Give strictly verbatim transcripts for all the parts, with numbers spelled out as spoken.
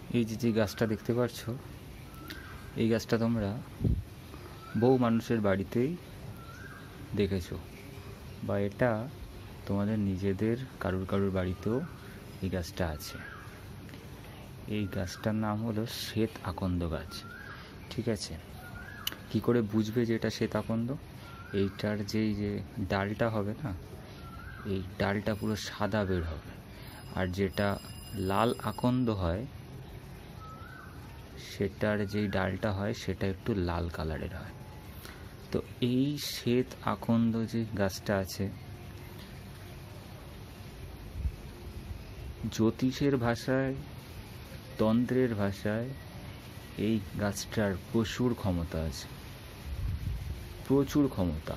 এই যে যে গাছটা দেখতে পাচ্ছ, এই গাছটা তোমরা বহু মানুষের বাড়িতেই দেখেছো, বা এটা তোমাদের নিজেদের কারুর কারুর বাড়িতেও এই গাছটা আছে। এই গাছটার নাম হলো শ্বেত আকন্দ গাছ। ঠিক আছে, কি করে বুঝবে যে এটা শ্বেত আকন্দ? এইটার যেই যে ডালটা হবে না, এই ডালটা পুরো সাদা বের হবে, আর যেটা লাল আকন্দ হয় সেটার যেই ডালটা হয় সেটা একটু লাল কালারের হয়। তো এই শ্বেত আকন্দ যে গাছটা আছে, জ্যোতিষের ভাষায়, তন্ত্রের ভাষায় এই গাছটার প্রচুর ক্ষমতা আছে, প্রচুর ক্ষমতা।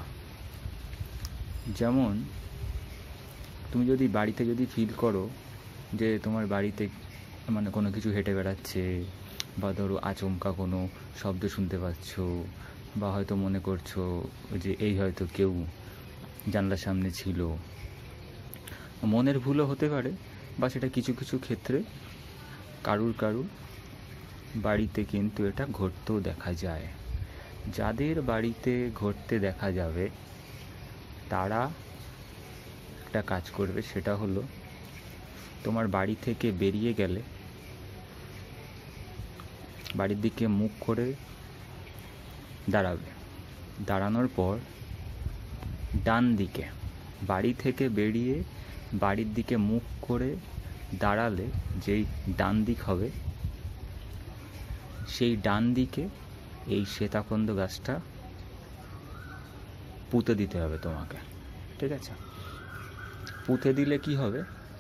যেমন তুমি যদি বাড়িতে যদি ফিল করো যে তোমার বাড়িতে মানে কোনো কিছু হেঁটে বেড়াচ্ছে, বা ধরো আচমকা কোনো শব্দ শুনতে পাচ্ছ, বা হয়তো মনে করছো যে এই হয়তো কেউ জানলার সামনে ছিল, মনের ভুলও হতে পারে, বা সেটা কিছু কিছু ক্ষেত্রে কারুর কারুর বাড়িতে কিন্তু এটা ঘটতেও দেখা যায়। যাদের বাড়িতে ঘটতে দেখা যাবে তারা একটা কাজ করবে, সেটা হলো তোমার বাড়ি থেকে বেরিয়ে গেলে বাড়ির দিকে মুখ করে দাঁড়াবে। দাঁড়ানোর পর ডান দিকে, বাড়ি থেকে বেরিয়ে বাড়ির দিকে মুখ করে দাঁড়ালে যেই ডান দিক হবে, সেই ডান দিকে এই শ্বেতাকন্দ গাছটা পুঁতে দিতে হবে তোমাকে। ঠিক আছে, পুঁতে দিলে কি হবে,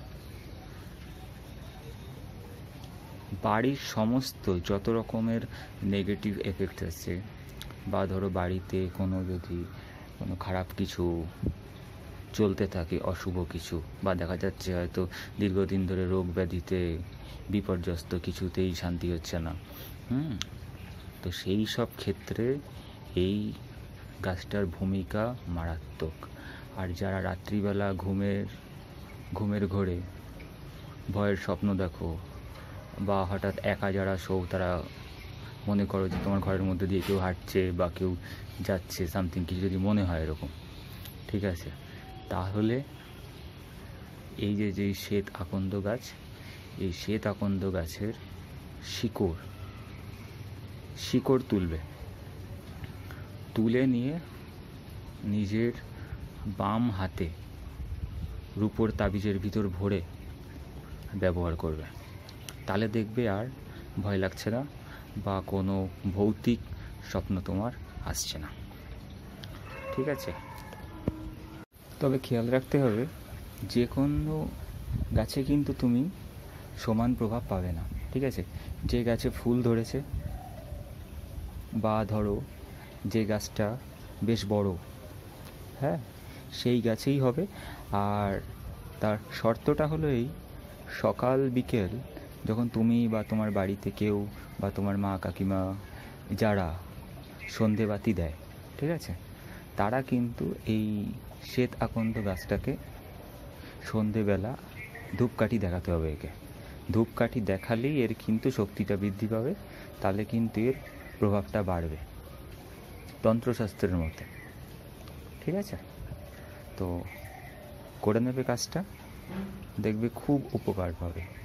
বাড়ির সমস্ত যত রকমের নেগেটিভ এফেক্ট আছে, বা ধরো বাড়িতে কোনো যদি কোনো খারাপ কিছু চলতে থাকে, অশুভ কিছু, বা দেখা যাচ্ছে হয়তো দীর্ঘদিন ধরে রোগ ব্যাধিতে বিপর্যস্ত, কিছুতেই শান্তি হচ্ছে না, হুম তো সেই সব ক্ষেত্রে এই গাছটার ভূমিকা মারাত্মক। আর যারা রাত্রিবেলা ঘুমের ঘুমের ঘোরে ভয়ের স্বপ্ন দেখো, বা হঠাৎ একা যারা শো, তারা মনে করো যে তোমার ঘরের মধ্যে দিয়ে কেউ হাঁটছে বা কেউ যাচ্ছে, সামথিং কিছু যদি মনে হয় এরকম, ঠিক আছে, তাহলে এই যে যেই শ্বেত আকন্দ গাছ, এই শ্বেত আকন্দ গাছের শিকড় শিকড় তুলবে, তুলে নিয়ে নিজের বাম হাতে রূপোর তাবিজের ভিতর ভরে ব্যবহার করবে। তাহলে দেখবে আর ভয় লাগছে না, বা কোনো ভৌতিক স্বপ্ন তোমার আসছে না। ঠিক আছে, তবে খেয়াল রাখতে হবে, যে কোনো গাছে কিন্তু তুমি সমান প্রভাব পাবে না। ঠিক আছে, যে গাছে ফুল ধরেছে, বা ধরো যে গাছটা বেশ বড়, হ্যাঁ, সেই গাছেই হবে। আর তার শর্তটা হলো এই, সকাল বিকেল যখন তুমি বা তোমার বাড়িতে কেউ বা তোমার মা কাকিমা যারা সন্ধেবাতি দেয়, ঠিক আছে, তারা কিন্তু এই শ্বেত আকন্দ গাছটাকে সন্ধেবেলা ধূপকাঠি দেখাতে হবে। একে ধূপকাঠি দেখালেই এর কিন্তু শক্তিটা বৃদ্ধি পাবে, তাহলে কিন্তু এর প্রভাবটা বাড়বে তন্ত্রশাস্ত্রের মতে। ঠিক আছে, তো করে নেবে কাজটা, দেখবে খুব উপকার পাবে।